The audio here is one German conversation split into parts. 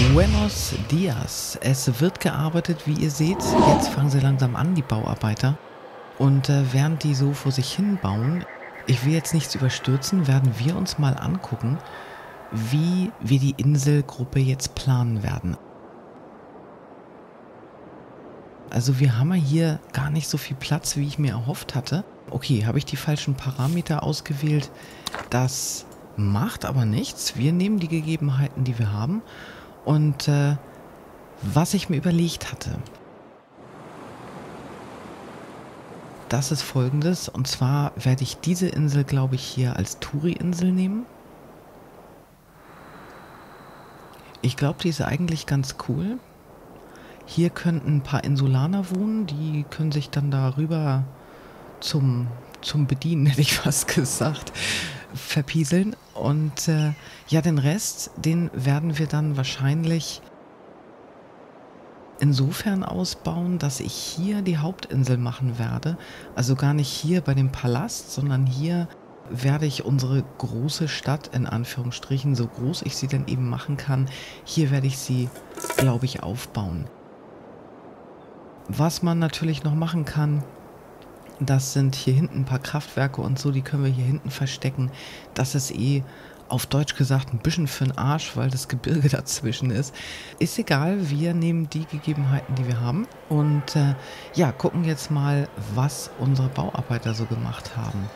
Buenos Dias. Es wird gearbeitet, wie ihr seht. Jetzt fangen sie langsam an, die Bauarbeiter. Und während die so vor sich hin bauen, ich will jetzt nichts überstürzen, werden wir uns mal angucken, wie wir die Inselgruppe jetzt planen werden. Also wir haben ja hier gar nicht so viel Platz, wie ich mir erhofft hatte. Okay, habe ich die falschen Parameter ausgewählt? Das macht aber nichts. Wir nehmen die Gegebenheiten, die wir haben. Und was ich mir überlegt hatte, das ist folgendes. Und zwar werde ich diese Insel, glaube ich, hier als Touri-Insel nehmen. Ich glaube, die ist eigentlich ganz cool. Hier könnten ein paar Insulaner wohnen. Die können sich dann darüber zum Bedienen, hätte ich fast gesagt, verpieseln. Und ja, den Rest, den werden wir dann wahrscheinlich insofern ausbauen, dass ich hier die Hauptinsel machen werde. Also gar nicht hier bei dem Palast, sondern hier werde ich unsere große Stadt, in Anführungsstrichen, so groß ich sie denn eben machen kann, hier werde ich sie, glaube ich, aufbauen. Was man natürlich noch machen kann, das sind hier hinten ein paar Kraftwerke und so, die können wir hier hinten verstecken. Das ist auf Deutsch gesagt ein bisschen für den Arsch, weil das Gebirge dazwischen ist. Ist egal, wir nehmen die Gegebenheiten, die wir haben und ja, gucken jetzt mal, was unsere Bauarbeiter so gemacht haben.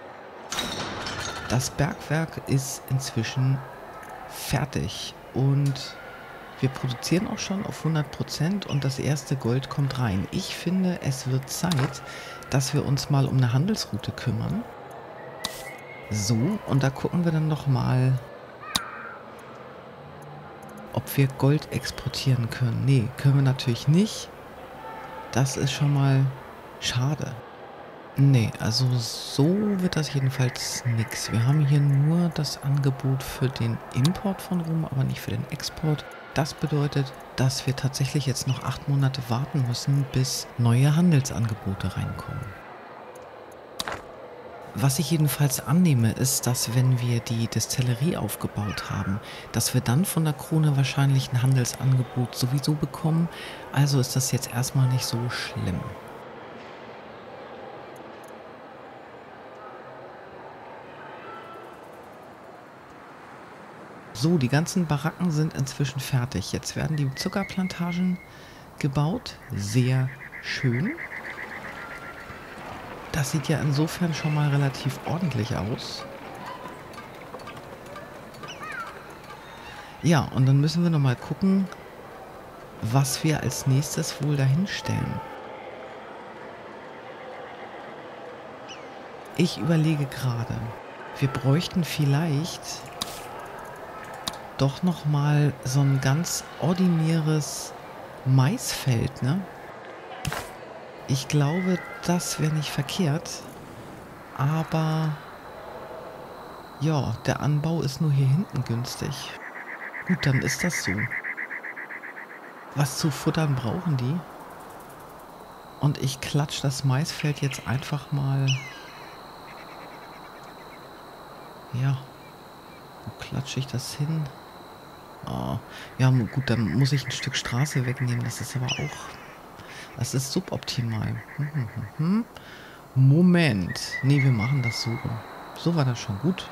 Das Bergwerk ist inzwischen fertig und wir produzieren auch schon auf 100% und das erste Gold kommt rein. Ich finde, es wird Zeit, dass wir uns mal um eine Handelsroute kümmern. So, und da gucken wir dann nochmal, ob wir Gold exportieren können. Nee, können wir natürlich nicht. Das ist schon mal schade. Nee, also so wird das jedenfalls nix. Wir haben hier nur das Angebot für den Import von Rum, aber nicht für den Export. Das bedeutet, dass wir tatsächlich jetzt noch 8 Monate warten müssen, bis neue Handelsangebote reinkommen. Was ich jedenfalls annehme, ist, dass wenn wir die Destillerie aufgebaut haben, dass wir dann von der Krone wahrscheinlich ein Handelsangebot sowieso bekommen. Also ist das jetzt erstmal nicht so schlimm. So, die ganzen Baracken sind inzwischen fertig. Jetzt werden die Zuckerplantagen gebaut. Sehr schön. Das sieht ja insofern schon mal relativ ordentlich aus. Ja, und dann müssen wir noch mal gucken, was wir als nächstes wohl dahin stellen. Ich überlege gerade, wir bräuchten vielleicht doch noch mal so ein ganz ordinäres Maisfeld, ne? Ich glaube, das wäre nicht verkehrt, aber ja, der Anbau ist nur hier hinten günstig. Gut, dann ist das so. Was zu futtern brauchen die? Und ich klatsche das Maisfeld jetzt einfach mal. Ja, wo klatsche ich das hin? Oh, ja, gut, dann muss ich ein Stück Straße wegnehmen. Das ist aber auch... Das ist suboptimal. Moment. Nee, wir machen das so rum. So war das schon gut.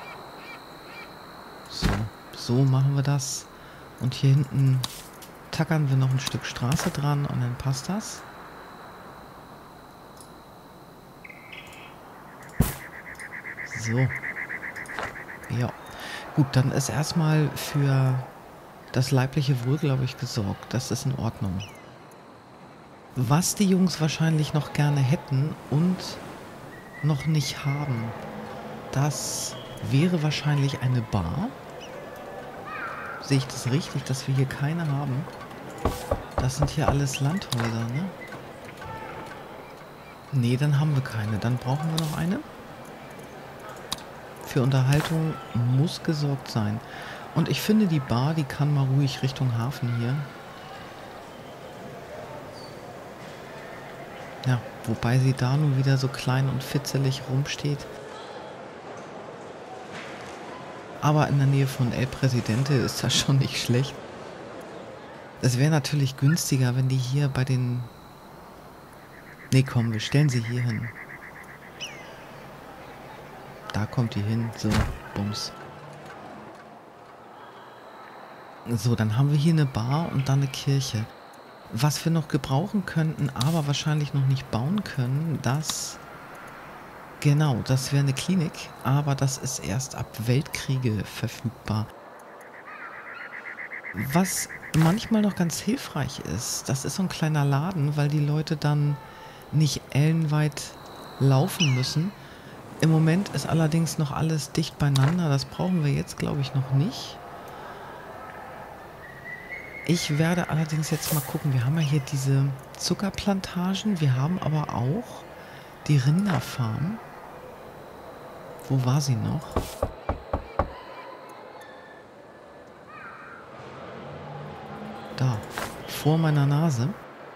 So machen wir das. Und hier hinten tackern wir noch ein Stück Straße dran und dann passt das. So. Ja. Gut, dann ist erstmal für das leibliche Wohl, glaube ich, gesorgt. Das ist in Ordnung. Was die Jungs wahrscheinlich noch gerne hätten und noch nicht haben, das wäre wahrscheinlich eine Bar. Sehe ich das richtig, dass wir hier keine haben? Das sind hier alles Landhäuser, ne? Nee, dann haben wir keine. Dann brauchen wir noch eine. Für Unterhaltung muss gesorgt sein. Und ich finde, die Bar, die kann mal ruhig Richtung Hafen hier. Ja, wobei sie da nun wieder so klein und fitzelig rumsteht. Aber in der Nähe von El Presidente ist das schon nicht schlecht. Es wäre natürlich günstiger, wenn die hier bei den... Nee, komm, wir stellen sie hier hin. Da kommt die hin. So, bums. So, dann haben wir hier eine Bar und dann eine Kirche. Was wir noch gebrauchen könnten, aber wahrscheinlich noch nicht bauen können, das... Genau, das wäre eine Klinik, aber das ist erst ab Weltkriege verfügbar. Was manchmal noch ganz hilfreich ist, das ist so ein kleiner Laden, weil die Leute dann nicht ellenweit laufen müssen. Im Moment ist allerdings noch alles dicht beieinander, das brauchen wir jetzt, glaube ich, noch nicht. Ich werde allerdings jetzt mal gucken, wir haben ja hier diese Zuckerplantagen, wir haben aber auch die Rinderfarm. Wo war sie noch? Da, vor meiner Nase.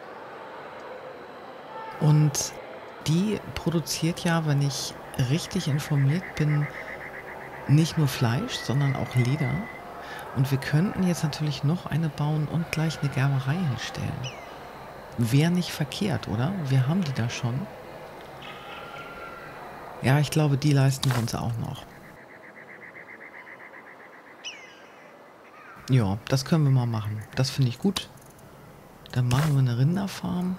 Und die produziert ja, wenn ich richtig informiert bin, nicht nur Fleisch, sondern auch Leder. Und wir könnten jetzt natürlich noch eine bauen und gleich eine Gerberei hinstellen. Wäre nicht verkehrt, oder? Wir haben die da schon. Ja, ich glaube, die leisten wir uns auch noch. Ja, das können wir mal machen. Das finde ich gut. Dann machen wir eine Rinderfarm.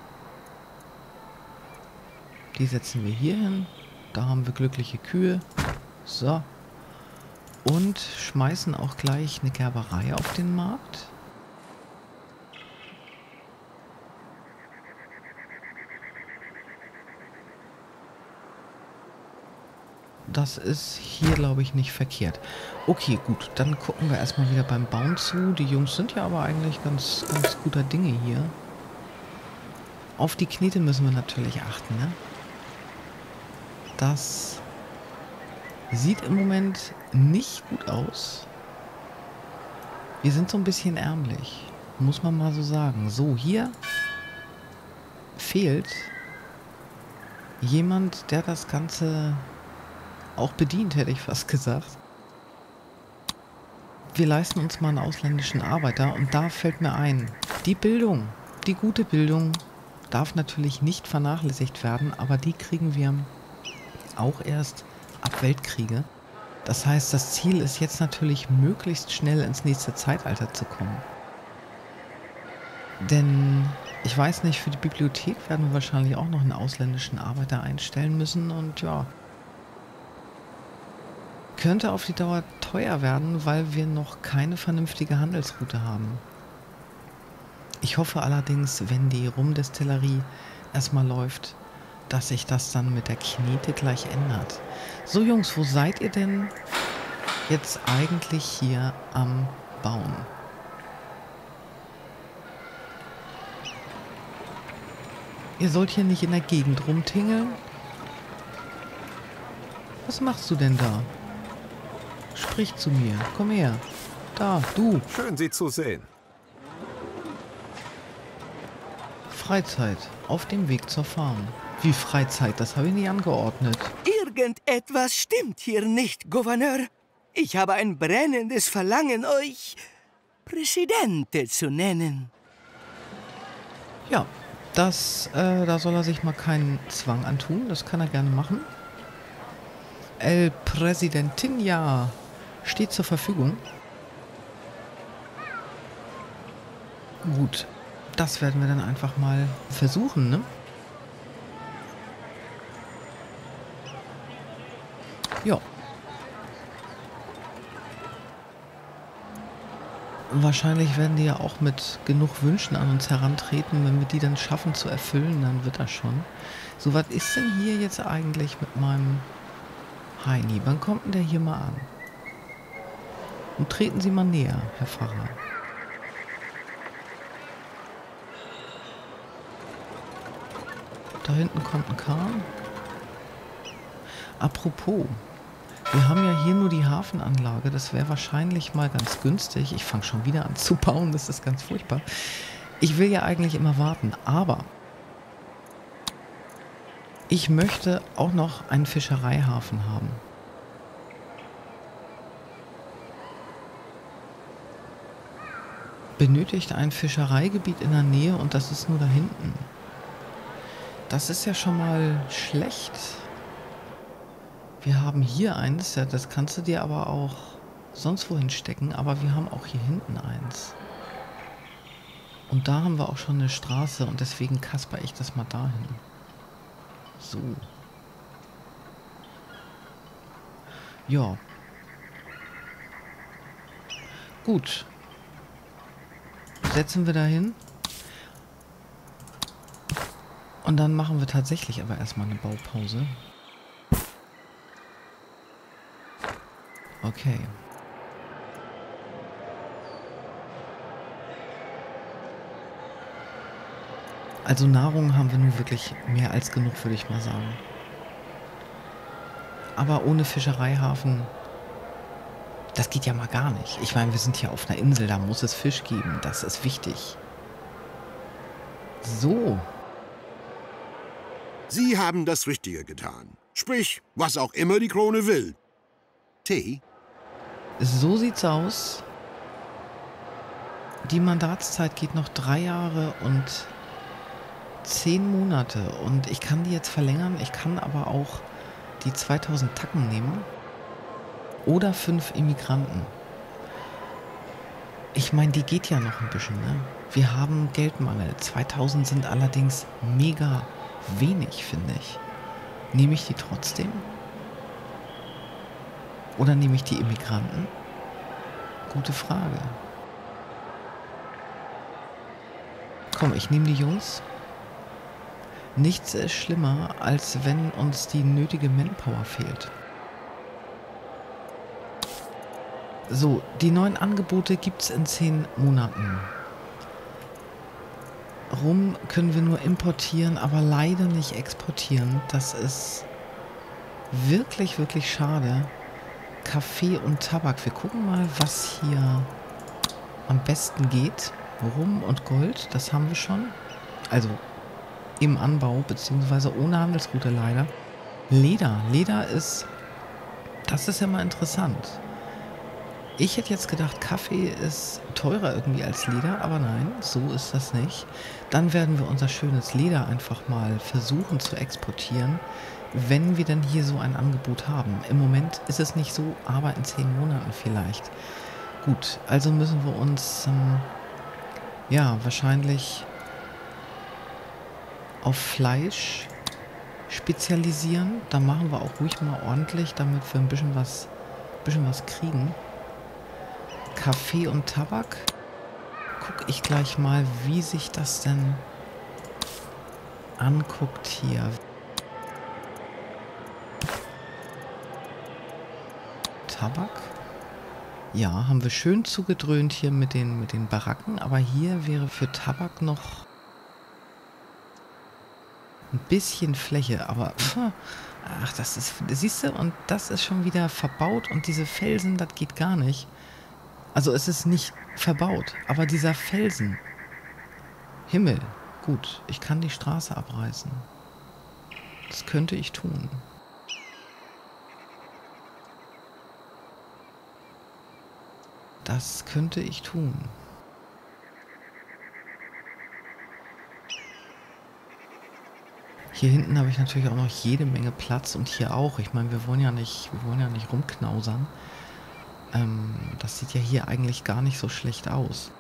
Die setzen wir hier hin. Da haben wir glückliche Kühe. So. Und schmeißen auch gleich eine Gerberei auf den Markt. Das ist hier, glaube ich, nicht verkehrt. Okay, gut. Dann gucken wir erstmal wieder beim Bauen zu. Die Jungs sind ja aber eigentlich ganz guter Dinge hier. Auf die Knete müssen wir natürlich achten, ne? Das sieht im Moment nicht gut aus. Wir sind so ein bisschen ärmlich. Muss man mal so sagen. So, hier fehlt jemand, der das Ganze auch bedient, hätte ich fast gesagt. Wir leisten uns mal einen ausländischen Arbeiter und da fällt mir ein, die Bildung, die gute Bildung darf natürlich nicht vernachlässigt werden, aber die kriegen wir auch erst ab Weltkriege. Das heißt, das Ziel ist jetzt natürlich möglichst schnell ins nächste Zeitalter zu kommen. Denn ich weiß nicht, für die Bibliothek werden wir wahrscheinlich auch noch einen ausländischen Arbeiter einstellen müssen und ja, könnte auf die Dauer teuer werden, weil wir noch keine vernünftige Handelsroute haben. Ich hoffe allerdings, wenn die Rumdestillerie erstmal läuft, dass sich das dann mit der Knete gleich ändert. So Jungs, wo seid ihr denn jetzt eigentlich hier am Bauen? Ihr sollt hier nicht in der Gegend rumtingeln? Was machst du denn da? Sprich zu mir. Komm her. Da, du. Schön, Sie zu sehen. Freizeit. Auf dem Weg zur Farm. Wie Freizeit? Das habe ich nie angeordnet. Irgendetwas stimmt hier nicht, Gouverneur. Ich habe ein brennendes Verlangen, euch Präsidente zu nennen. Ja, da soll er sich mal keinen Zwang antun. Das kann er gerne machen. El Presidentinja steht zur Verfügung. Gut, das werden wir dann einfach mal versuchen, ne? Ja. Wahrscheinlich werden die ja auch mit genug Wünschen an uns herantreten. Wenn wir die dann schaffen zu erfüllen, dann wird das schon. So, was ist denn hier jetzt eigentlich mit meinem Heini? Wann kommt denn der hier mal an? Und treten Sie mal näher, Herr Pfarrer. Da hinten kommt ein Kahn. Apropos, wir haben ja hier nur die Hafenanlage. Das wäre wahrscheinlich mal ganz günstig. Ich fange schon wieder an zu bauen. Das ist ganz furchtbar. Ich will ja eigentlich immer warten, aber ich möchte auch noch einen Fischereihafen haben. benötigt ein Fischereigebiet in der Nähe und das ist nur da hinten. Das ist ja schon mal schlecht. Wir haben hier eins, ja, das kannst du dir aber auch sonst wohin stecken, aber wir haben auch hier hinten eins. Und da haben wir auch schon eine Straße und deswegen kasper ich das mal dahin. So. Ja. Gut. Setzen wir dahin. Und dann machen wir tatsächlich aber erstmal eine Baupause. Okay. Also Nahrung haben wir nun wirklich mehr als genug, würde ich mal sagen. Aber ohne Fischereihafen, das geht ja mal gar nicht. Ich meine, wir sind hier auf einer Insel, da muss es Fisch geben. Das ist wichtig. So. Sie haben das Richtige getan. Sprich, was auch immer die Krone will. Tee? So sieht's aus. Die Mandatszeit geht noch 3 Jahre und 10 Monate. Und ich kann die jetzt verlängern. Ich kann aber auch die 2000 Tacken nehmen. Oder 5 Immigranten. Ich meine, die geht ja noch ein bisschen, ne? Wir haben Geldmangel. 2000 sind allerdings mega wenig, finde ich. Nehme ich die trotzdem? Oder nehme ich die Immigranten? Gute Frage. Komm, ich nehme die Jungs. Nichts ist schlimmer, als wenn uns die nötige Manpower fehlt. So, die neuen Angebote gibt es in 10 Monaten. Rum können wir nur importieren, aber leider nicht exportieren. Das ist wirklich, wirklich schade. Kaffee und Tabak. Wir gucken mal, was hier am besten geht. Rum und Gold, das haben wir schon. Also im Anbau, beziehungsweise ohne Handelsroute leider. Leder. Leder ist, das ist ja mal interessant. Ich hätte jetzt gedacht, Kaffee ist teurer irgendwie als Leder, aber nein, so ist das nicht. Dann werden wir unser schönes Leder einfach mal versuchen zu exportieren, wenn wir denn hier so ein Angebot haben. Im Moment ist es nicht so, aber in 10 Monaten vielleicht. Gut, also müssen wir uns ja wahrscheinlich auf Fleisch spezialisieren. Da machen wir auch ruhig mal ordentlich, damit wir ein bisschen was kriegen. Kaffee und Tabak. Guck ich gleich mal, wie sich das denn anguckt hier. Tabak. Ja, haben wir schön zugedröhnt hier mit den Baracken, aber hier wäre für Tabak noch ein bisschen Fläche, aber ach, das ist, siehst du, und das ist schon wieder verbaut und diese Felsen, das geht gar nicht. Also es ist nicht verbaut, aber dieser Felsen, Himmel, gut, ich kann die Straße abreißen. Das könnte ich tun. Das könnte ich tun. Hier hinten habe ich natürlich auch noch jede Menge Platz und hier auch. Ich meine, wir wollen ja nicht rumknausern. Das sieht ja hier eigentlich gar nicht so schlecht aus.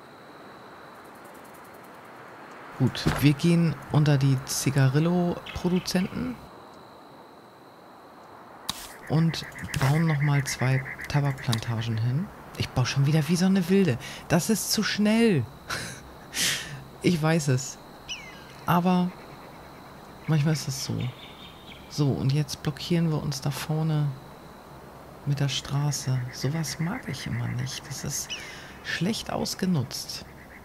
Gut, wir gehen unter die Zigarillo-Produzenten und bauen nochmal 2 Tabakplantagen hin. Ich baue schon wieder wie so eine Wilde. Das ist zu schnell. Ich weiß es. Aber manchmal ist es so. So, und jetzt blockieren wir uns da vorne mit der Straße. Sowas mag ich immer nicht. Das ist schlecht ausgenutzt.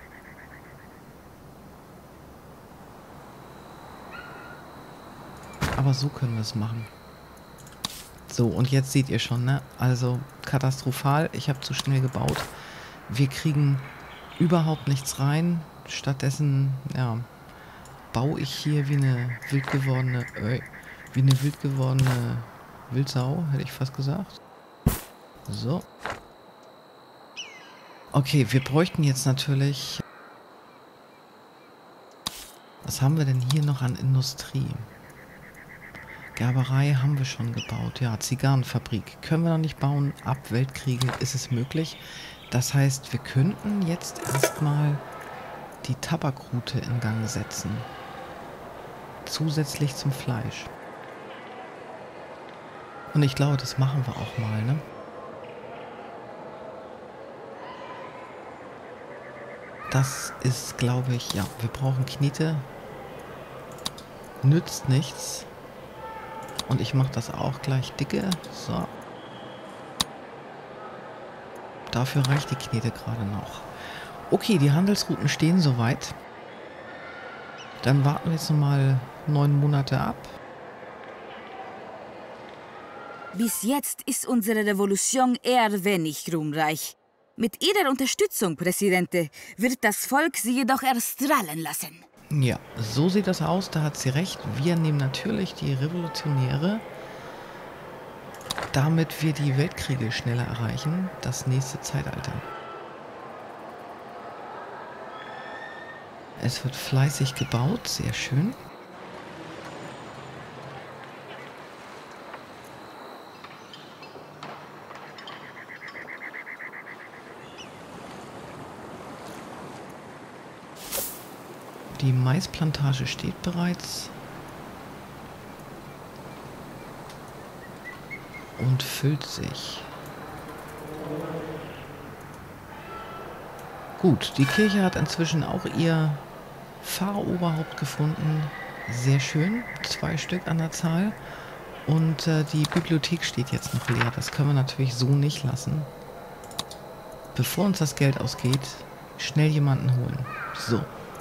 Aber so können wir es machen. So, und jetzt seht ihr schon, ne? Also katastrophal. Ich habe zu schnell gebaut. Wir kriegen überhaupt nichts rein. Stattdessen, ja, baue ich hier wie eine wild gewordene Wildsau, hätte ich fast gesagt. So. Okay, wir bräuchten jetzt natürlich... Was haben wir denn hier noch an Industrie? Gerberei haben wir schon gebaut. Ja, Zigarrenfabrik können wir noch nicht bauen. Ab Weltkriegen ist es möglich. Das heißt, wir könnten jetzt erstmal die Tabakroute in Gang setzen. Zusätzlich zum Fleisch. Und ich glaube, das machen wir auch mal, ne? Das ist, glaube ich, ja, wir brauchen Knete. Nützt nichts. Und ich mache das auch gleich dicke. So. Dafür reicht die Knete gerade noch. Okay, die Handelsrouten stehen soweit. Dann warten wir jetzt nochmal 9 Monate ab. Bis jetzt ist unsere Revolution eher wenig ruhmreich. Mit Ihrer Unterstützung, Präsidente, wird das Volk Sie jedoch erstrahlen lassen. Ja, so sieht das aus, da hat sie recht. Wir nehmen natürlich die Revolutionäre, damit wir die Weltkriege schneller erreichen, das nächste Zeitalter. Es wird fleißig gebaut, sehr schön. Die Maisplantage steht bereits und füllt sich. Gut, die Kirche hat inzwischen auch ihr Pfarroberhaupt gefunden. Sehr schön, 2 Stück an der Zahl. Und die Bibliothek steht jetzt noch leer. Das können wir natürlich so nicht lassen. Bevor uns das Geld ausgeht, schnell jemanden holen. So.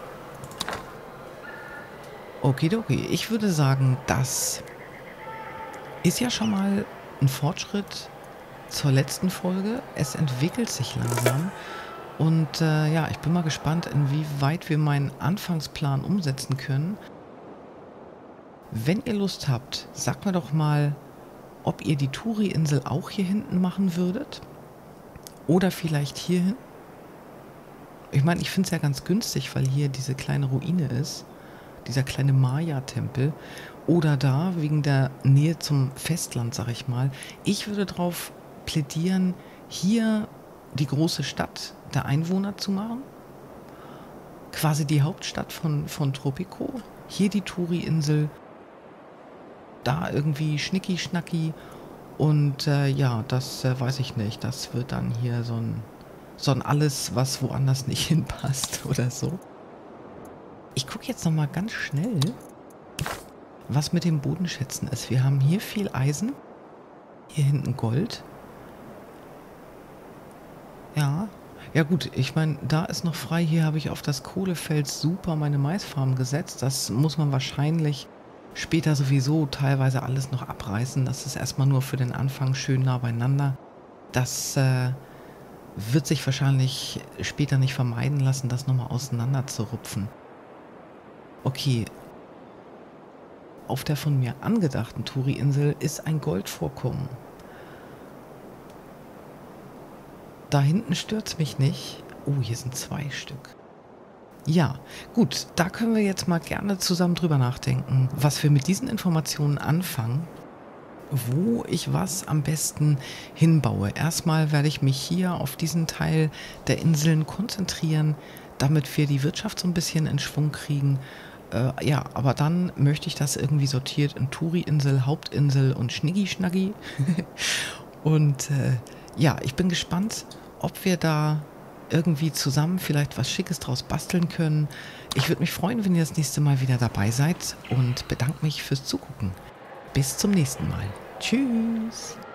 Okidoki, ich würde sagen, das ist ja schon mal ein Fortschritt zur letzten Folge. Es entwickelt sich langsam und ja, ich bin mal gespannt, inwieweit wir meinen Anfangsplan umsetzen können. Wenn ihr Lust habt, sagt mir doch mal, ob ihr die Turi-Insel auch hier hinten machen würdet oder vielleicht hierhin. Ich meine, ich finde es ja ganz günstig, weil hier diese kleine Ruine ist. Dieser kleine Maya-Tempel. Oder da, wegen der Nähe zum Festland, sag ich mal. Ich würde darauf plädieren, hier die große Stadt der Einwohner zu machen. Quasi die Hauptstadt von Tropico. Hier die Turi-Insel. Da irgendwie Schnicki-Schnacki. Und ja, das weiß ich nicht. Das wird dann hier so ein alles, was woanders nicht hinpasst oder so. Ich gucke jetzt noch mal ganz schnell, was mit den Bodenschätzen ist. Wir haben hier viel Eisen. Hier hinten Gold. Ja. Ja gut, ich meine, da ist noch frei. Hier habe ich auf das Kohlefeld super meine Maisfarm gesetzt. Das muss man wahrscheinlich später sowieso teilweise alles noch abreißen. Das ist erstmal nur für den Anfang schön nah beieinander. Das wird sich wahrscheinlich später nicht vermeiden lassen, das nochmal auseinander zu rupfen. Okay, auf der von mir angedachten Turi-Insel ist ein Goldvorkommen. Da hinten stört's mich nicht. Oh, hier sind 2 Stück. Ja, gut, da können wir jetzt mal gerne zusammen drüber nachdenken, was wir mit diesen Informationen anfangen, wo ich was am besten hinbaue. Erstmal werde ich mich hier auf diesen Teil der Inseln konzentrieren, damit wir die Wirtschaft so ein bisschen in Schwung kriegen. Ja, aber dann möchte ich das irgendwie sortiert in Turi-Insel, Hauptinsel und Schniggi-Schnaggi. Und ja, ich bin gespannt, ob wir da irgendwie zusammen vielleicht was Schickes draus basteln können. Ich würde mich freuen, wenn ihr das nächste Mal wieder dabei seid und bedanke mich fürs Zugucken. Bis zum nächsten Mal. Tschüss.